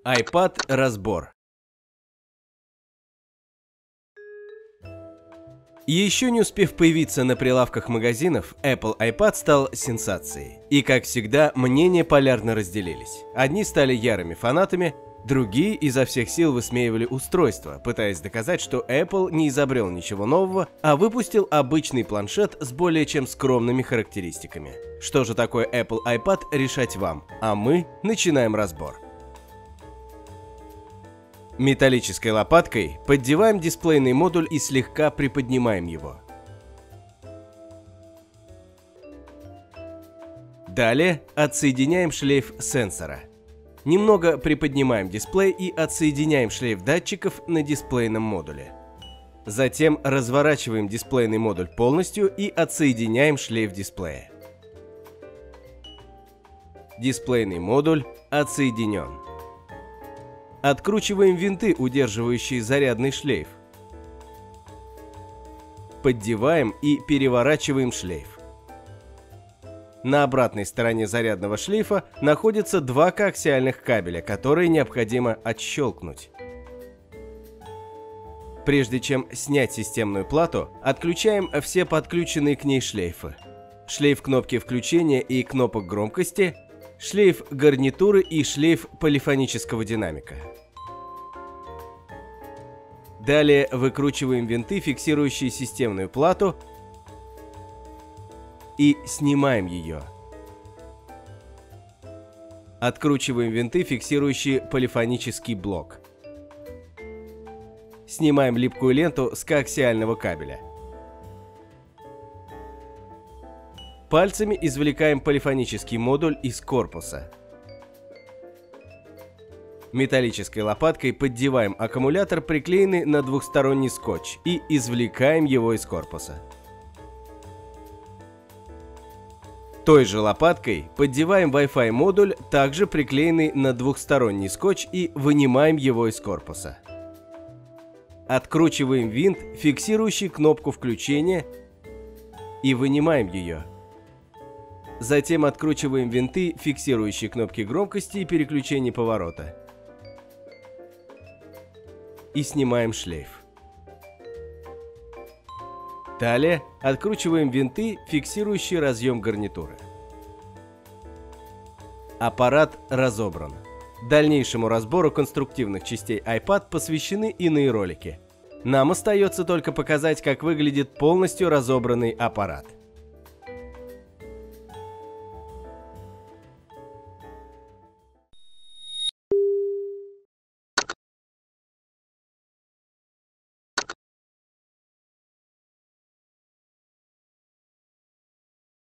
iPad разбор. Еще не успев появиться на прилавках магазинов, Apple iPad стал сенсацией. И, как всегда, мнения полярно разделились. Одни стали ярыми фанатами, другие изо всех сил высмеивали устройство, пытаясь доказать, что Apple не изобрел ничего нового, а выпустил обычный планшет с более чем скромными характеристиками. Что же такое Apple iPad, решать вам, а мы начинаем разбор. Металлической лопаткой поддеваем дисплейный модуль и слегка приподнимаем его. Далее отсоединяем шлейф сенсора. Немного приподнимаем дисплей и отсоединяем шлейф датчиков на дисплейном модуле. Затем разворачиваем дисплейный модуль полностью и отсоединяем шлейф дисплея. Дисплейный модуль отсоединен. Откручиваем винты, удерживающие зарядный шлейф. Поддеваем и переворачиваем шлейф. На обратной стороне зарядного шлейфа находятся два коаксиальных кабеля, которые необходимо отщелкнуть. Прежде чем снять системную плату, отключаем все подключенные к ней шлейфы. Шлейф кнопки включения и кнопок громкости, шлейф гарнитуры и шлейф полифонического динамика. Далее выкручиваем винты, фиксирующие системную плату, и снимаем ее. Откручиваем винты, фиксирующие полифонический блок. Снимаем липкую ленту с коаксиального кабеля. Пальцами извлекаем полифонический модуль из корпуса. Металлической лопаткой поддеваем аккумулятор, приклеенный на двухсторонний скотч, и извлекаем его из корпуса. Той же лопаткой поддеваем Wi-Fi модуль, также приклеенный на двухсторонний скотч, и вынимаем его из корпуса. Откручиваем винт, фиксирующий кнопку включения, и вынимаем ее. Затем откручиваем винты, фиксирующие кнопки громкости и переключения поворота. И снимаем шлейф. Далее откручиваем винты, фиксирующие разъем гарнитуры. Аппарат разобран. Дальнейшему разбору конструктивных частей iPad посвящены иные ролики. Нам остается только показать, как выглядит полностью разобранный аппарат.